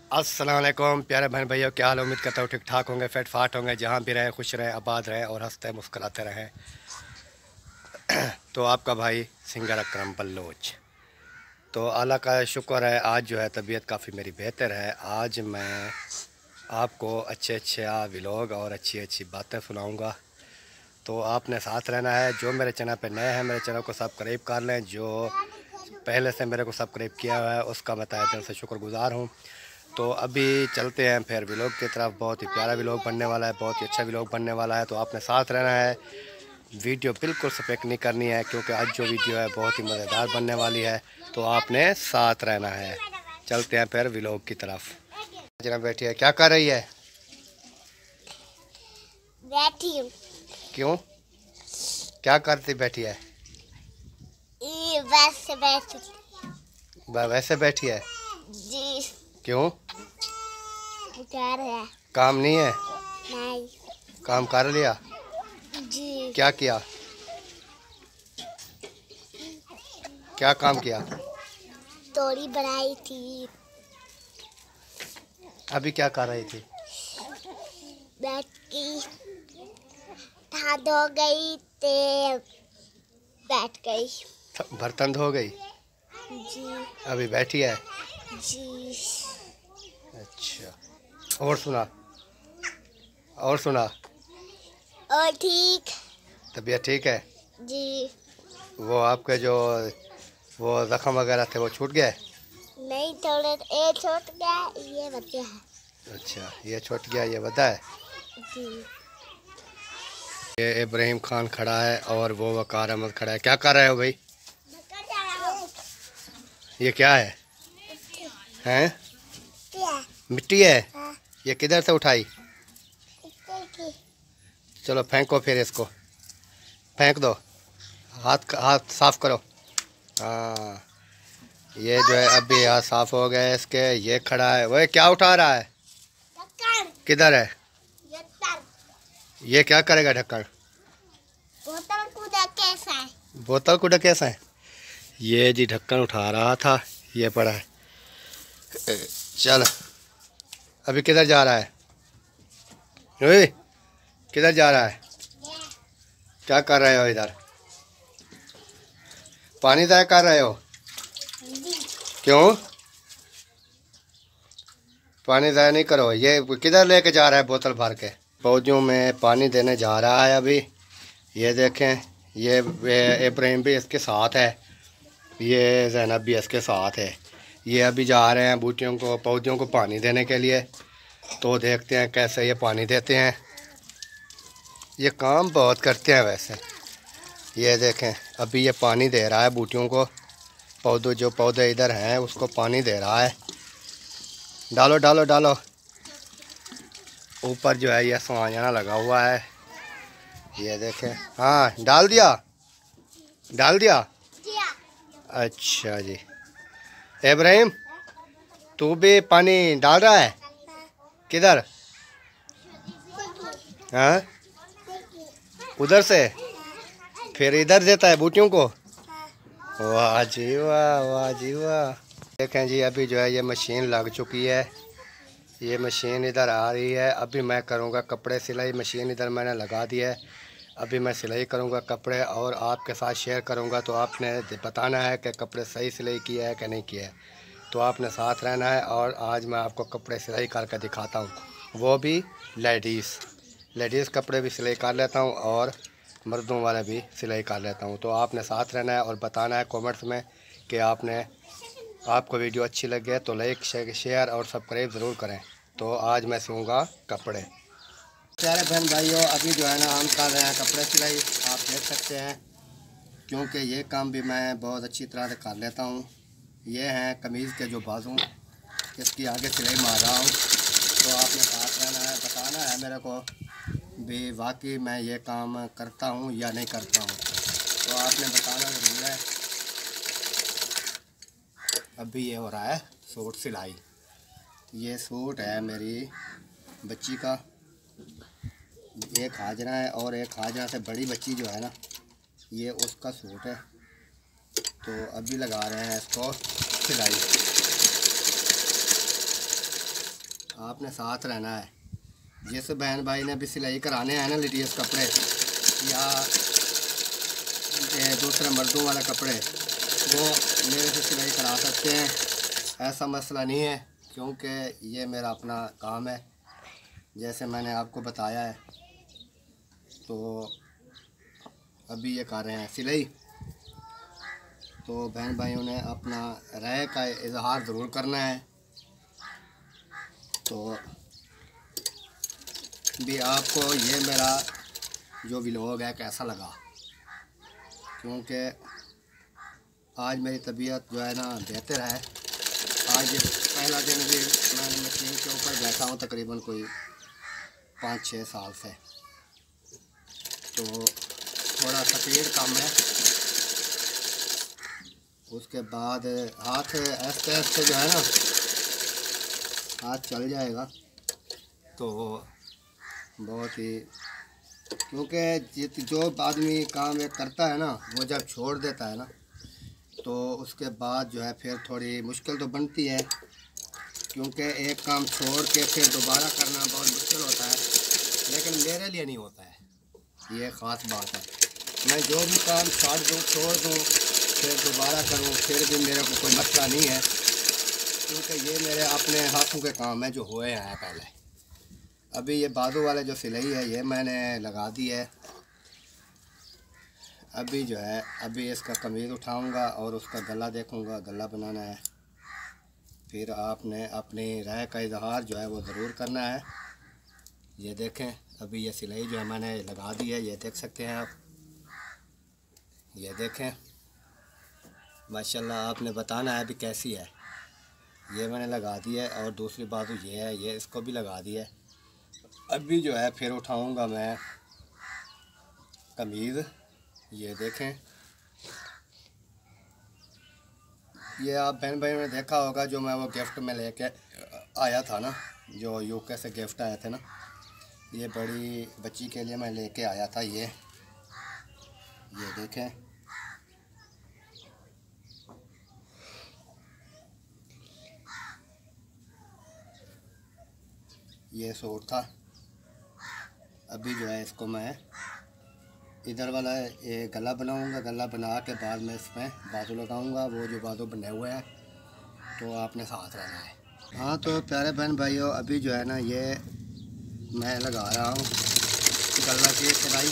अस्सलाम वालेकुम प्यारे बहन भाइयों, क्या हाल। उम्मीद करता हूँ ठीक ठाक होंगे, फिट फाट होंगे, जहाँ भी रहे खुश रहे, आबाद रहे और हंसते मुस्कुराते रहें। तो आपका भाई सिंगर अकरम बल्लोच। तो अल्लाह का शुक्र है, आज जो है तबीयत काफ़ी मेरी बेहतर है। आज मैं आपको अच्छे अच्छे व्लॉग और अच्छी अच्छी बातें सुनाऊंगा। तो आपने साथ रहना है। जो मेरे चैनल पे नए हैं, मेरे चैनल को सब्सक्राइब कर लें। जो पहले से मेरे को सब्सक्राइब किया हुआ है उसका मैं तहे दिल से शुक्रगुजार हूँ। तो अभी चलते हैं फिर व्लॉग की तरफ। बहुत ही प्यारा व्लॉग बनने वाला है, बहुत ही अच्छा व्लॉग बनने वाला है। तो आपने साथ रहना है, वीडियो बिल्कुल स्किप नहीं करनी है, क्योंकि आज जो वीडियो है बहुत ही मज़ेदार बनने वाली है। तो आपने साथ रहना है। चलते हैं फिर व्लॉग की तरफ। जना बैठी है, क्या कर रही है? बैठी हूँ। क्यों, क्या करती बैठी है? बस बैठी वैसे बैठी है जी। क्यों? बुखार है। काम नहीं है? नहीं काम कर लिया? जी। क्या किया? क्या काम किया? तोरी बनाई थी। अभी क्या कर रही थी? बैठ की हाथ धो गई ते बैठ गई बर्तन धो गई? जी। अभी बैठी है? जी। अच्छा, और सुना, और सुना। और ठीक। तबीयत ठीक है? जी। वो आपके जो वो ज़ख़म वगैरह थे वो छूट गए? नहीं, थोड़े ये छूट गया, ये बचा है। अच्छा, ये छूट गया, ये बता है जी। ये इब्राहिम खान खड़ा है और वो वकार अहमद खड़ा है। क्या कर रहे हो भाई? ये क्या है? हैं? मिट्टी है? ये किधर से उठाई? चलो फेंको, फिर इसको फेंक दो। हाथ साफ करो। हाँ, ये जो है अभी हाथ साफ हो गए इसके। ये खड़ा है, वह क्या उठा रहा है? किधर है? ये क्या करेगा ढक्कन? बोतल कूदा कैसा है? बोतल को कैसा है? ये जी ढक्कन उठा रहा था, ये पड़ा है। चल, अभी किधर जा रहा है? ओए, किधर जा रहा है? क्या कर रहे हो इधर? पानी ज़ाया कर रहे हो? क्यों? पानी ज़ाया नहीं करो। ये किधर लेके जा रहा है बोतल भर के? पौधों में पानी देने जा रहा है अभी। ये देखें, ये इब्राहिम भी इसके साथ है, ये ज़ैनब भी इसके साथ है। ये अभी जा रहे हैं बूटियों को, पौधों को पानी देने के लिए। तो देखते हैं कैसे ये पानी देते हैं। ये काम बहुत करते हैं वैसे। ये देखें, अभी ये पानी दे रहा है बूटियों को। जो पौधे इधर हैं उसको पानी दे रहा है। डालो डालो डालो। ऊपर जो है ये सवांजना लगा हुआ है, ये देखें। हाँ, डाल दिया, डाल दिया। अच्छा जी, इब्राहिम तू भी पानी डाल रहा है? किधर? हाँ, उधर से फिर इधर देता है बूटियों को। वाह जी वाह, वाह जी वाह। देखें जी, अभी जो है ये मशीन लग चुकी है। ये मशीन इधर आ रही है। अभी मैं करूँगा कपड़े सिलाई। मशीन इधर मैंने लगा दी है। अभी मैं सिलाई करूँगा कपड़े और आपके साथ शेयर करूँगा। तो आपने बताना है कि कपड़े सही सिलाई किया है कि नहीं किया है। तो आपने साथ रहना है। और आज मैं आपको कपड़े सिलाई करके दिखाता हूँ, वो भी लेडीज़ कपड़े भी सिलाई कर लेता हूँ और मर्दों वाले भी सिलाई कर लेता हूँ। तो आपने साथ रहना है और बताना है कमेंट्स में कि आपको वीडियो अच्छी लगे तो लाइक शेयर और सब्सक्राइब ज़रूर करें। तो आज मैं सिलूँगा कपड़े। प्यारे बहन भाइयों, अभी जो है ना हम कर रहे हैं कपड़े सिलाई, आप देख सकते हैं, क्योंकि ये काम भी मैं बहुत अच्छी तरह से कर लेता हूँ। ये हैं कमीज़ के जो बाजू, इसकी आगे सिलाई मार रहा हूँ। तो आपने साथ रहना है, बताना है मेरे को भी वाकई मैं ये काम करता हूँ या नहीं करता हूँ। तो आपने बताना ज़रूर है। अभी ये हो रहा है सूट सिलाई। ये सूट है मेरी बच्ची का, एक हाजरा है और एक हाजरा से बड़ी बच्ची जो है ना, ये उसका सूट है। तो अभी लगा रहे हैं इसको सिलाई। आपने साथ रहना है। जिस बहन भाई ने भी सिलाई कराने हैं ना लेडीज़ कपड़े या दूसरे मर्दों वाले कपड़े, वो मेरे से सिलाई करा सकते हैं। ऐसा मसला नहीं है, क्योंकि ये मेरा अपना काम है जैसे मैंने आपको बताया है। तो अभी ये कर रहे हैं सिलाई। तो बहन भाइयों ने अपना राय का इजहार ज़रूर करना है। तो भी आपको ये मेरा जो व्लॉग है कैसा लगा, क्योंकि आज मेरी तबीयत जो है ना बेहतर है। आज पहला दिन भी मैंने मशीन के ऊपर बैठा हूँ तकरीबन कोई 5-6 साल से। तो थोड़ा स्पीड कम है। उसके बाद हाथ ऐसे ऐसे जो है ना हाथ चल जाएगा। तो बहुत ही, क्योंकि जो आदमी काम एक करता है ना, वो जब छोड़ देता है ना, तो उसके बाद जो है फिर थोड़ी मुश्किल तो बनती है, क्योंकि एक काम छोड़ के फिर दोबारा करना बहुत मुश्किल होता है। लेकिन मेरे लिए नहीं होता है, ये ख़ास बात है। मैं जो भी काम छोड़ दूँ फिर दोबारा करूँ, फिर भी मेरे को कोई मसला नहीं है, क्योंकि ये मेरे अपने हाथों के काम है जो हुए हैं पहले। अभी ये बाजू वाले जो सिलाई है ये मैंने लगा दी है। अभी जो है अभी इसका कमीज़ उठाऊंगा और उसका गला देखूंगा, गला बनाना है। फिर आपने अपनी राय का इजहार जो है वो ज़रूर करना है। ये देखें, अभी ये सिलाई जो है मैंने लगा दी है, ये देख सकते हैं आप। ये देखें माशाल्लाह, आपने बताना है अभी कैसी है। ये मैंने लगा दी है और दूसरी बाजू ये है, ये इसको भी लगा दी है। अभी जो है फिर उठाऊंगा मैं कमीज़। ये देखें, ये आप बहन भाई ने देखा होगा जो मैं वो गिफ्ट में लेके आया था ना, जो यूके से गिफ्ट आए थे ना, ये बड़ी बच्ची के लिए मैं लेके आया था। ये देखें, ये सूट था। अभी जो है इसको मैं इधर वाला ये गला बनाऊंगा, गला बना के बाद में इसमें बाजू लगाऊंगा, वो जो बाजू बने हुए हैं। तो आपने साथ रहना है। हाँ तो प्यारे बहन भाइयों, अभी जो है ना ये मैं लगा रहा हूँ गला की सिलाई।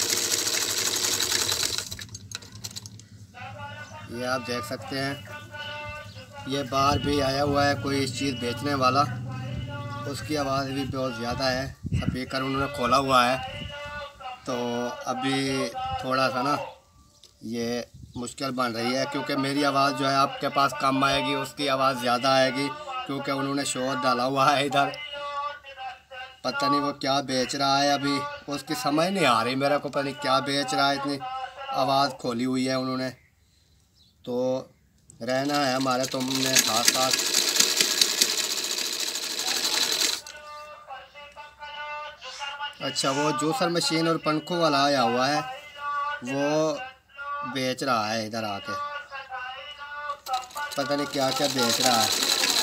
ये आप देख सकते हैं, ये बाहर भी आया हुआ है कोई चीज़ बेचने वाला, उसकी आवाज़ भी बहुत ज़्यादा है। स्पीकर उन्होंने खोला हुआ है, तो अभी थोड़ा सा ना ये मुश्किल बन रही है, क्योंकि मेरी आवाज़ जो है आपके पास कम आएगी, उसकी आवाज़ ज़्यादा आएगी, क्योंकि उन्होंने शोर डाला हुआ है इधर। पता नहीं वो क्या बेच रहा है, अभी उसकी समझ नहीं आ रही मेरे को, पता नहीं क्या बेच रहा है, इतनी आवाज़ खोली हुई है उन्होंने। तो रहना है हमारे तुमने साथ साथ। अच्छा, वो जूसर मशीन और पंखों वाला आया हुआ है, वो बेच रहा है इधर आके, पता नहीं क्या क्या बेच रहा है।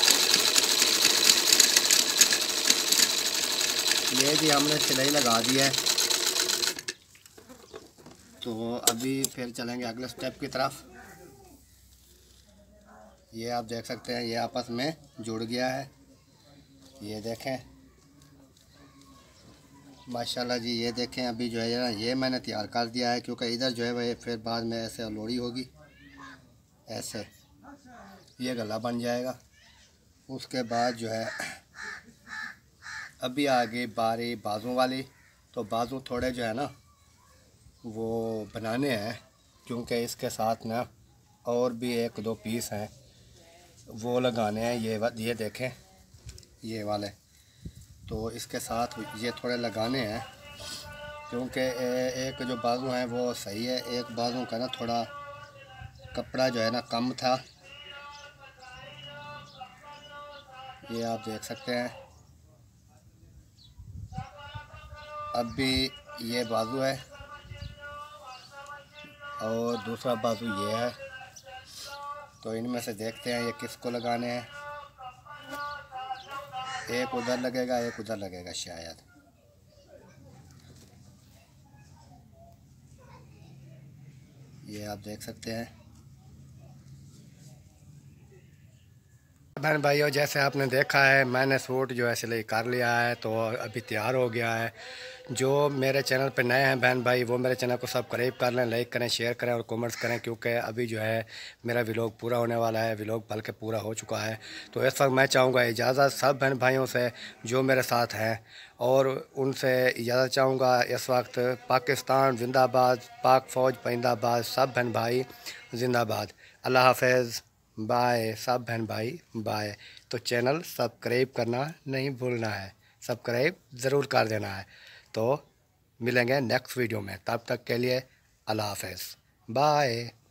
ये जी हमने सिलाई लगा दी है। तो अभी फिर चलेंगे अगले स्टेप की तरफ। ये आप देख सकते हैं, ये आपस में जुड़ गया है। ये देखें माशाल्लाह जी, ये देखें। अभी जो है ना ये मैंने तैयार कर दिया है, क्योंकि इधर जो है वह फिर बाद में ऐसे लोड़ी होगी, ऐसे ये गला बन जाएगा। उसके बाद जो है अभी आ गई बारी बाजू वाली। तो बाजू थोड़े जो है ना वो बनाने हैं, क्योंकि इसके साथ ना और भी 1-2 पीस हैं वो लगाने हैं। ये देखें ये वाले, तो इसके साथ ये थोड़े लगाने हैं, क्योंकि एक जो बाजू है वो सही है, एक बाजू का ना थोड़ा कपड़ा जो है ना कम था। ये आप देख सकते हैं। अभी ये बाजू है और दूसरा बाजू ये है। तो इनमें से देखते हैं ये किसको लगाने हैं। एक उधर लगेगा, एक उधर लगेगा शायद। ये आप देख सकते हैं। बहन भाइयों, जैसे आपने देखा है, मैंने सूट जो है सिलाई कर लिया है, तो अभी तैयार हो गया है। जो मेरे चैनल पे नए हैं बहन भाई, वो मेरे चैनल को सब्सक्राइब कर लें, लाइक करें, शेयर करें और कमेंट्स करें, क्योंकि अभी जो है मेरा व्लॉग पूरा होने वाला है। व्लॉग बल्कि पूरा हो चुका है। तो इस वक्त मैं चाहूँगा इजाज़त सब बहन भाइयों से जो मेरे साथ हैं, और उनसे इजाज़त चाहूँगा इस वक्त। पाकिस्तान जिंदाबाद, पाक फ़ौज जिंदाबाद, सब बहन भाई जिंदाबाद। अल्लाह हाफ़िज़, बाय सब बहन भाई, बाय। तो चैनल सब्सक्राइब करना नहीं भूलना है, सब्सक्राइब ज़रूर कर देना है। तो मिलेंगे नेक्स्ट वीडियो में, तब तक के लिए अल्लाह हाफ़िज़, बाय।